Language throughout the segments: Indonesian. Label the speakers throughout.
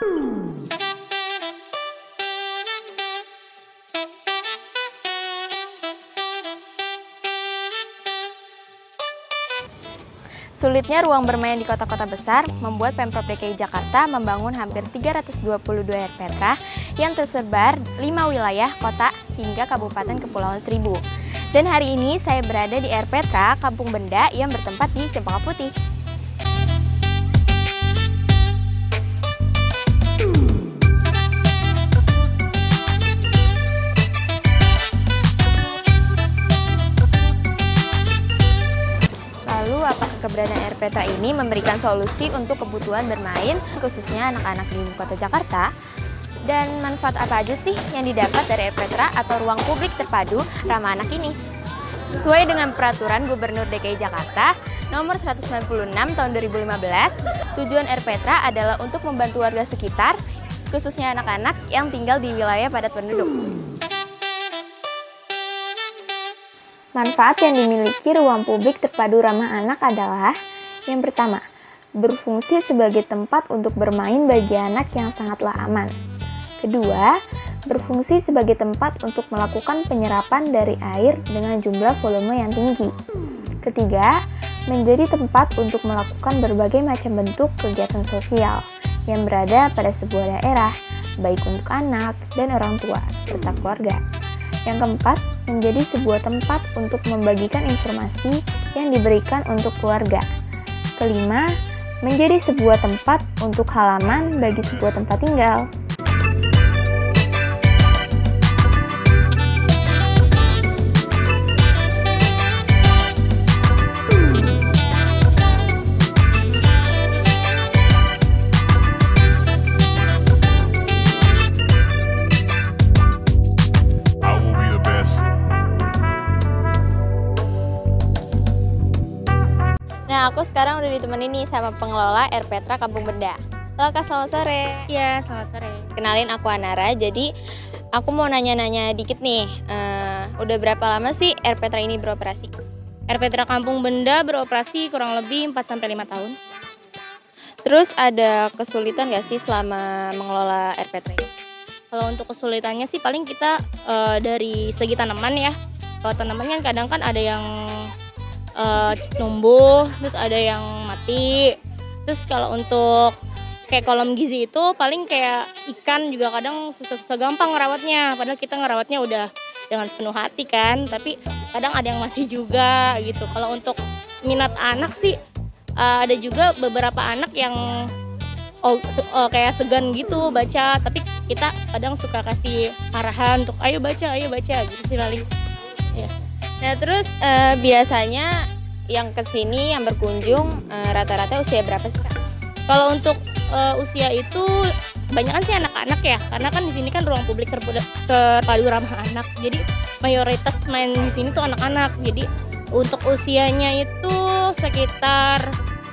Speaker 1: Sulitnya ruang bermain di kota-kota besar membuat Pemprov DKI Jakarta membangun hampir 322 RPTRA yang tersebar 5 wilayah, kota, hingga Kabupaten Kepulauan Seribu. Dan hari ini saya berada di RPTRA Kampung Benda yang bertempat di Cempaka Putih. Lalu, apakah keberadaan RPTRA ini memberikan solusi untuk kebutuhan bermain, khususnya anak-anak di ibu kota Jakarta? Dan manfaat apa aja sih yang didapat dari RPTRA atau ruang publik terpadu ramah anak ini? Sesuai dengan Peraturan Gubernur DKI Jakarta Nomor 196 Tahun 2015, tujuan RPTRA adalah untuk membantu warga sekitar, khususnya anak-anak yang tinggal di wilayah padat penduduk. Manfaat yang dimiliki ruang publik terpadu ramah anak adalah: yang pertama, berfungsi sebagai tempat untuk bermain bagi anak yang sangatlah aman. Kedua, berfungsi sebagai tempat untuk melakukan penyerapan dari air dengan jumlah volume yang tinggi. Ketiga, menjadi tempat untuk melakukan berbagai macam bentuk kegiatan sosial yang berada pada sebuah daerah, baik untuk anak dan orang tua, serta keluarga. Yang keempat, menjadi sebuah tempat untuk membagikan informasi yang diberikan untuk keluarga. Kelima, menjadi sebuah tempat untuk halaman bagi sebuah tempat tinggal. Nah, aku sekarang udah ditemenin nih sama pengelola RPTRA Kampung Benda. Halo Kak, selamat sore.
Speaker 2: Iya, selamat sore.
Speaker 1: Kenalin, aku Anara. Jadi, aku mau nanya-nanya dikit nih. Udah berapa lama sih RPTRA ini beroperasi?
Speaker 2: RPTRA Kampung Benda beroperasi kurang lebih 4-5 tahun.
Speaker 1: Terus ada kesulitan nggak sih selama mengelola RPTRA ini?
Speaker 2: Kalau untuk kesulitannya sih paling kita dari segi tanaman ya. Kalau tanaman kan kadang kan ada yang numbuh, terus ada yang mati. Terus kalau untuk kayak kolom gizi itu paling kayak ikan juga kadang susah-susah gampang ngerawatnya. Padahal kita ngerawatnya udah dengan sepenuh hati kan, tapi kadang ada yang mati juga gitu. Kalau untuk minat anak sih ada juga beberapa anak yang kayak segan gitu baca, tapi kita kadang suka kasih arahan untuk ayo baca gitu sih paling. Ya.
Speaker 1: Nah, terus biasanya yang kesini, yang berkunjung, rata-rata usia berapa sih, Kak?
Speaker 2: Kalau untuk usia itu kebanyakan sih anak-anak ya, karena kan di sini kan ruang publik terpadu ramah anak. Jadi mayoritas main di sini tuh anak-anak. Jadi untuk usianya itu sekitar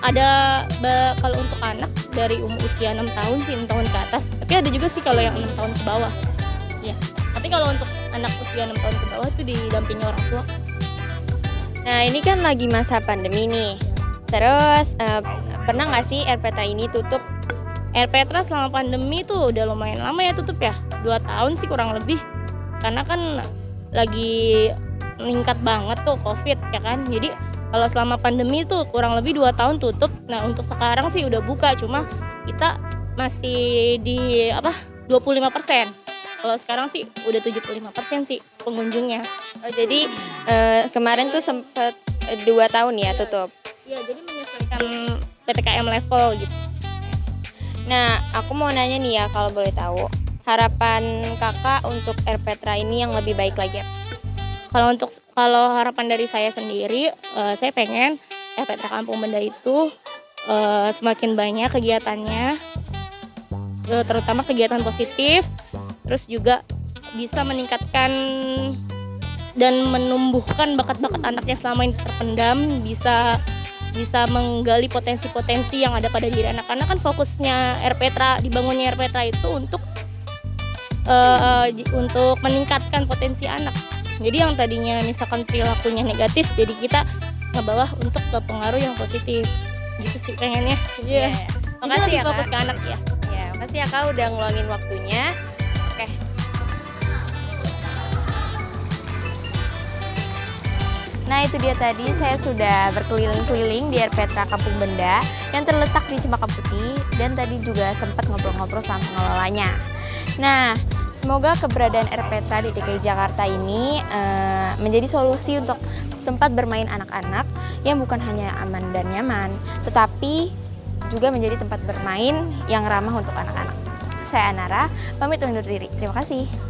Speaker 2: kalau untuk anak dari usia 6 tahun sih, 6 tahun ke atas. Tapi ada juga sih kalau yang 6 tahun ke bawah. Ya. Tapi kalau untuk anak usia 6 tahun ke bawah itu didampingi orang tua.
Speaker 1: Nah, ini kan lagi masa pandemi nih. Terus pernah nggak sih RPTRA ini tutup?
Speaker 2: RPTRA selama pandemi tuh udah lumayan lama ya tutup ya, 2 tahun sih kurang lebih. Karena kan lagi meningkat banget tuh COVID ya kan. Jadi kalau selama pandemi tuh kurang lebih 2 tahun tutup. Nah, untuk sekarang sih udah buka, cuma kita masih di 25%. Kalau sekarang sih udah 75% sih pengunjungnya.
Speaker 1: Oh, jadi kemarin tuh sempet 2 tahun ya tutup?
Speaker 2: Iya, jadi menyesuaikan PPKM level gitu.
Speaker 1: Nah, aku mau nanya nih ya, kalau boleh tahu, harapan kakak untuk RPTRA ini yang lebih baik lagi?
Speaker 2: Kalau harapan dari saya sendiri, saya pengen RPTRA Kampung Benda itu semakin banyak kegiatannya, terutama kegiatan positif. Terus juga bisa meningkatkan dan menumbuhkan bakat-bakat anak yang selama ini terpendam, bisa menggali potensi-potensi yang ada pada diri anak. Karena kan fokusnya RPTRA, dibangunnya RPTRA itu untuk meningkatkan potensi anak. Jadi yang tadinya misalkan perilakunya negatif, jadi kita ngebawa untuk ke pengaruh yang positif. Gitu sih pengennya.
Speaker 1: Iya.
Speaker 2: Makasih ya, fokus ke anak ya.
Speaker 1: Ya,
Speaker 2: Makasih ya Kak udah ngeluangin waktunya. Oke.
Speaker 1: Nah itu dia tadi saya sudah berkeliling-keliling di RPtra Kampung Benda yang terletak di Cempaka Putih dan tadi juga sempat ngobrol-ngobrol sama pengelolanya. Nah semoga keberadaan RPtra di DKI Jakarta ini menjadi solusi untuk tempat bermain anak-anak yang bukan hanya aman dan nyaman, tetapi juga menjadi tempat bermain yang ramah untuk anak-anak. Saya Anara, pamit undur diri. Terima kasih.